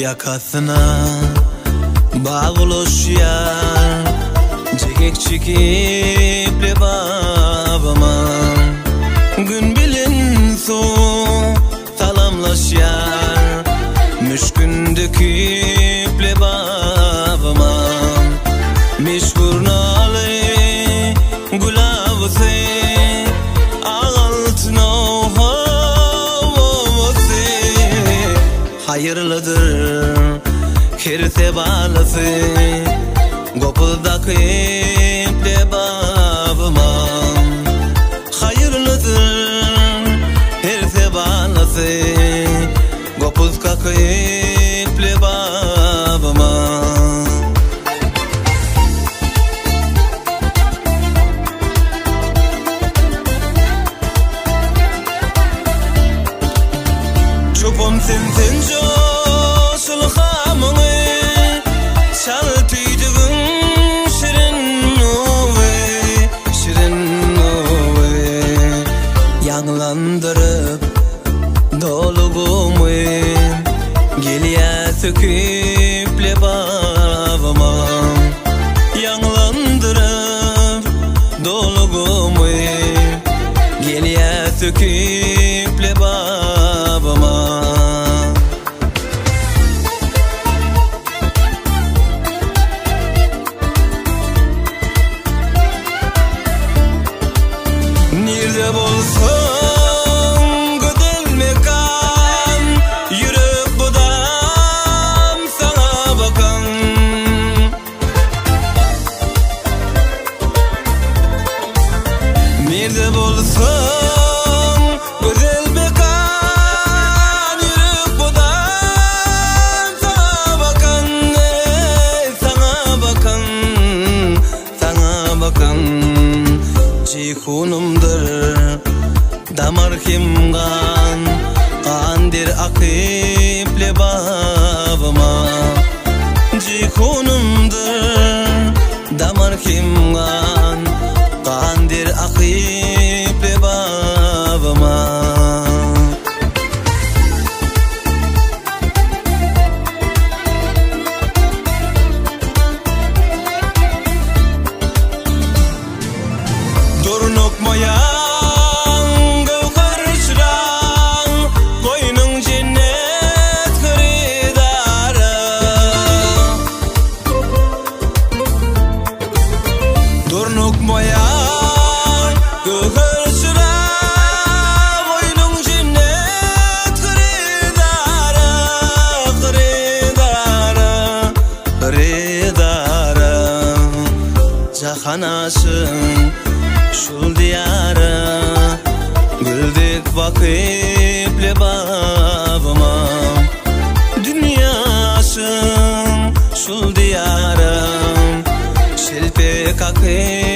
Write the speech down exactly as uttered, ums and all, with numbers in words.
yakasına bağlaşıyor Cekik çekip babama gün bilin su salamlaşıyor müşkün döküp babama mişkurnalı gulavsı altına havası hayırlıdır kirse balası Gopuldaki de babama hayırlıdır her sebalası Gopuldaki de babama Çupum sensin coşul hamını çal tüydüğün şirin ovi şirin ovi yanlandırıp doluğumu geliye söküp babama yanlandırıp doluğumu geliye söküp babama Nerede bolsun güdülmekan yürüp budam sana bakan Nerede bolsun güdülmekan yürüp budam sana bakan sana bakan sana bakan Cihunumdur damar kimgan kandir akıp babama Cihunumdur damar kimgan kandir akıp babama Durnukmayan gövher şıran koynun cennet kırıdarı Durnukmayan gövher şıran koynun cennet kırıdarı Kırıdarı Kırıdarı Cahan aşın şul diyara güldük vakıp babama dünyasın şul diyara şelpe kakı